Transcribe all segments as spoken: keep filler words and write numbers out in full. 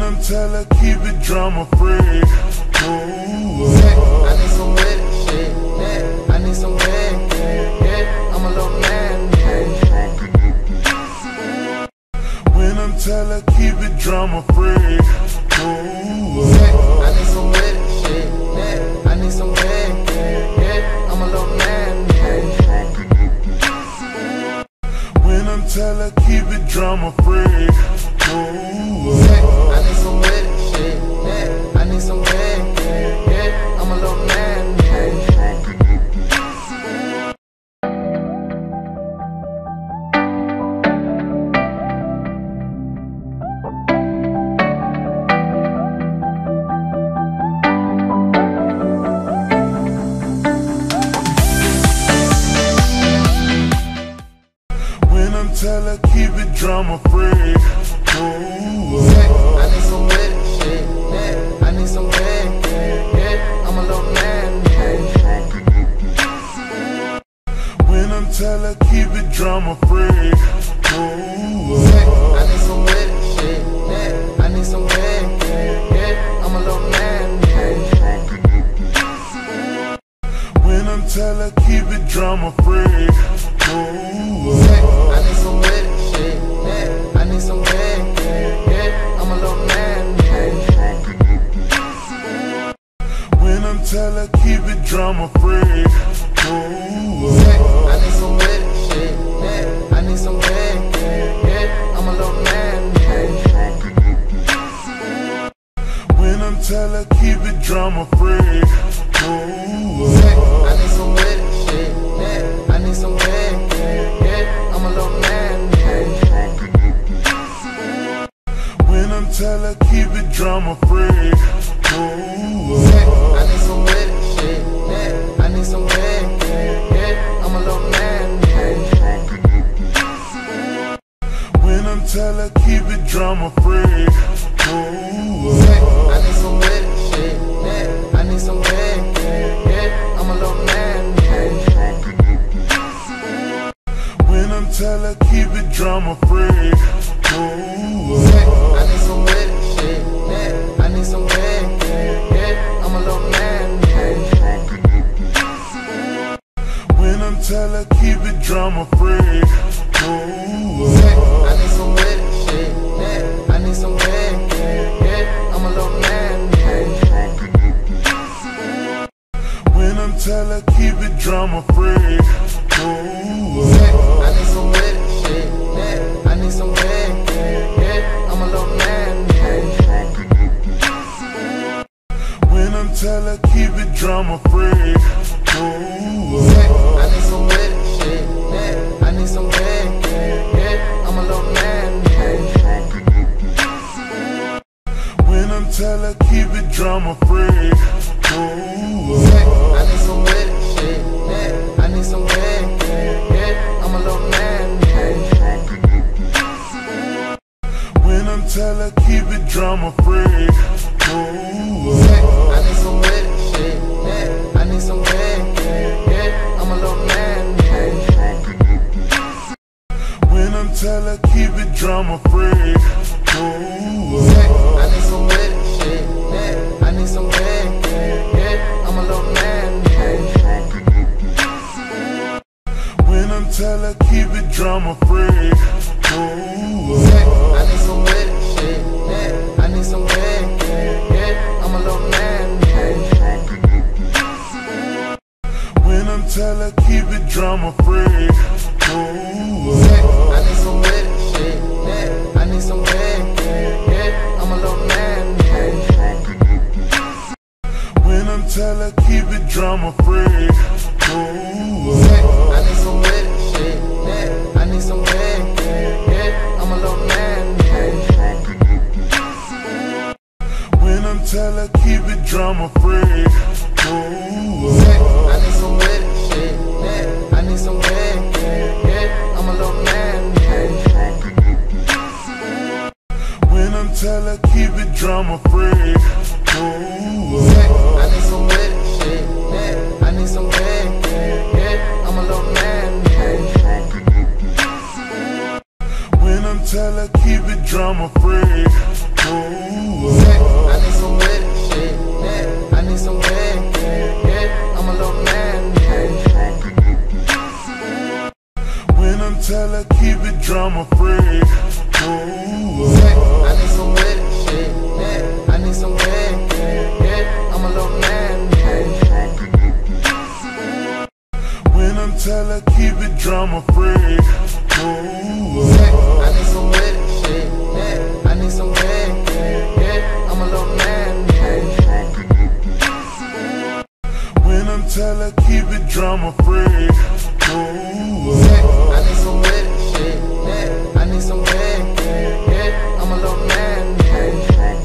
Until I keep it drama free. Ooh, I need some wet shit, yeah. I need some wet, yeah. I'm a little man, yeah. When until I keep it drama free. Ooh, I need some wet shit, yeah. I need some wet, yeah. I'm a little man, yeah. When until I keep it drama free. Ooh, I need some wet shit, yeah. I need some wet, yeah. I'm a little man, yeah. when until I keep it drama free. Ooh, I need some wet shit, yeah. I need some wet, yeah. I'm a little man, yeah. when until I keep it drama free. Ooh, I need some wet shit, yeah. I need some wet, yeah. I'm a little man, yeah. when until I keep it drama free. Ooh, I need some wet shit, yeah. I need some wet, yeah. I'm a little man, yeah. when until I keep it drama free. Ooh, I need some wet shit, yeah. I need some wet, yeah. I'm a little man, yeah. when until I keep it drama free. Ooh, I need some wet shit, yeah. I need some wet, yeah. I'm a little man, yeah. when until I keep it drama free. Ooh, I need some wet shit, yeah. I need some wet, yeah. I'm a little man, yeah. when until I keep it drama free. Ooh, I need some wet shit, yeah. I need some wet, yeah. I'm a little man, yeah. when until I keep it drama free. Ooh, I need some wet shit, yeah. I need some wet, yeah. I'm a little man, yeah. when until I keep it drama free. Ooh, I need some wet shit, yeah. I need some wet, yeah. I'm a little man, yeah. when until I keep it drama free. Ooh, I need some wet shit, yeah. I need some wet, yeah. I'm a little man, yeah. when until I keep it drama free. Ooh, I need some wet shit, yeah. I need some wet, yeah. I'm a little man, yeah. when until I keep it drama free. Ooh, I need some wet shit, yeah. I need some wet, yeah. I'm a little man, yeah. when until I keep it drama free. Ooh, I need some wet shit, yeah. I need some wet, yeah. I'm a little man, yeah. when until I keep it drama free. Ooh, I need some wet shit, yeah. I need some wet, yeah. I'm a little man, yeah. when until I keep it drama free. Ooh, I need some wet shit, yeah. I need some wet, yeah. I'm a little man, yeah. when until I keep it drama free. Ooh, I need some wet shit, yeah. I need some wet, yeah. I'm a little man, yeah. when until I keep it drama free. Ooh, I need some wet shit, yeah. I need some wet, yeah. I'm a little man, yeah. when until I keep it drama free. Ooh, I need some wet shit, yeah. I need some wet, yeah. I'm a little man, yeah. when until I keep it drama free. Ooh, I need some wet shit, yeah. I need some wet, yeah. I'm a little man, yeah. when until I keep it drama free. Ooh, drama free. Yeah, I need some wet shit. Yeah, I need some wet. Yeah, yeah, I'm a little man. Yeah.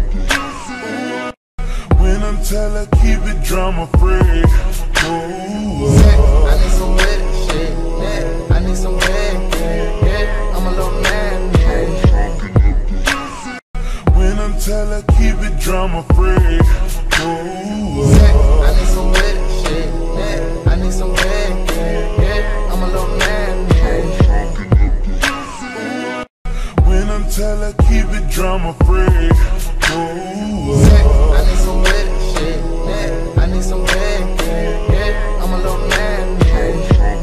When I'm telling, keep it drama free. Yeah, I need some wet shit. Yeah, I need some wet. Yeah, yeah, I'm a little man. Yeah. When I'm telling, keep it drama free. Yeah, I need some wet shit. Yeah, I need some wet. Yeah, yeah, I'm a little man. Yeah. When I'm telling, keep it drama free. Yeah, I need some wet shit. Yeah, I need some wet. Yeah, yeah, I'm a little man. Yeah.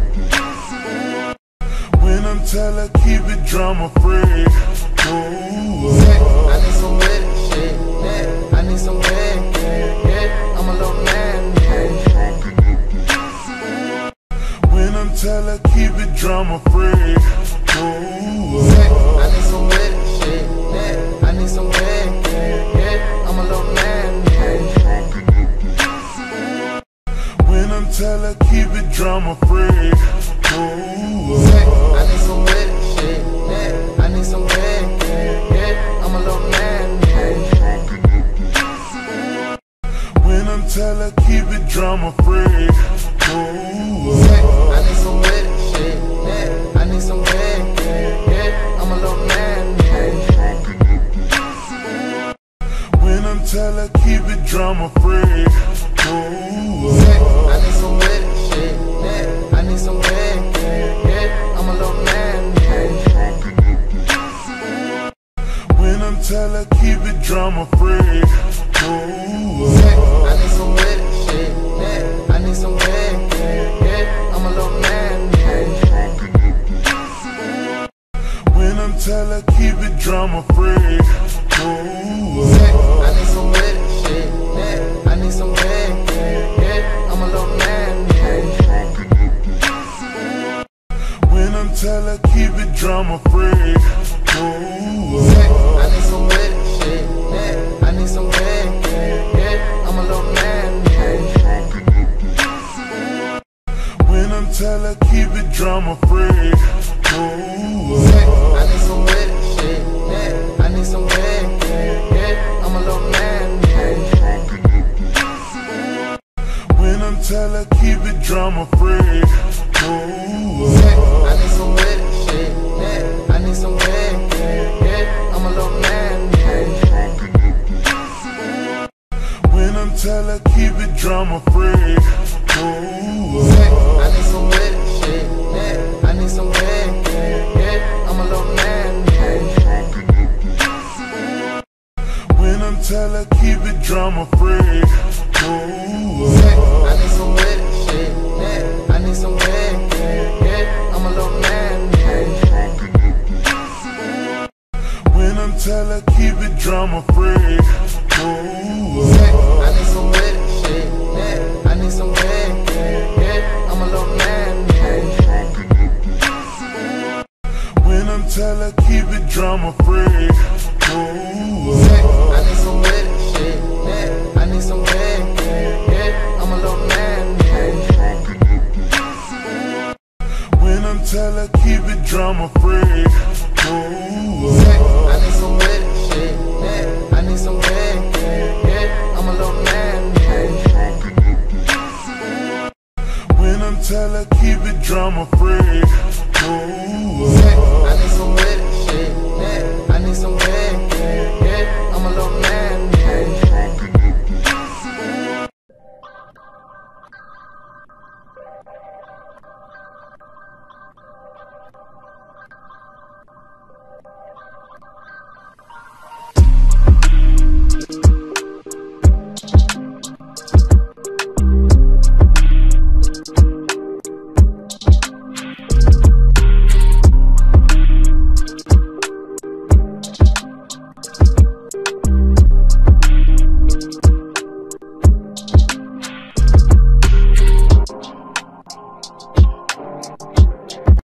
When I'm telling, keep it drama free. Yeah, I need some wet shit. Yeah, I need some wet. Yeah, yeah, I'm a little man. Yeah. When I'm telling, keep it drama free. Yeah, I need some wet shit. Yeah, I need some wet. Yeah, yeah, I'm a little man. Yeah. When I'm telling, keep it drama free. Yeah, I need some wet shit. Yeah, I need some wet. Yeah, yeah, I'm a little man. Yeah. When I'm telling, keep it drama free. Yeah, I need some wet shit. Yeah, I need some wet. Yeah, yeah, I'm a little man. Yeah. When I'm telling, keep it drama free. Yeah, I need some wet shit. Yeah, I need some wet. Yeah, yeah, I'm a little man. Yeah. When I'm telling, keep it drama free. Yeah, I need some wet shit. Yeah, I need some wet. Yeah, yeah, I'm a little man. Yeah. When I'm telling, keep it drama free. Yeah, I need some wet shit. Yeah, I need some wet. Yeah, yeah, I'm a little man. Yeah. When I'm telling, keep it drama free. Yeah, I need some wet shit. Yeah, I need some wet. Yeah, yeah, I'm a little man. Yeah. When I'm telling, keep it drama free. Yeah, I need some wet shit. Yeah, I need some wet. Yeah, yeah, I'm a little man. Yeah. When I'm telling, keep it drama free. Yeah, I need some wet shit. Yeah, I need some wet. Yeah, yeah, I'm a little man. Yeah. When I'm telling, keep it drama free. Yeah, I need some wet shit. Yeah, I need some wet. Yeah, yeah, I'm a little man. Yeah. When I'm telling, keep it drama free. Yeah, I need some wet shit. Yeah, I need some wet. Yeah, yeah, I'm a little man. Yeah. When I'm telling, keep it drama free. Yeah, I need some wet shit. Yeah, I need some wet. Yeah, yeah, I'm a little man. Yeah. When I'm telling, keep it drama free.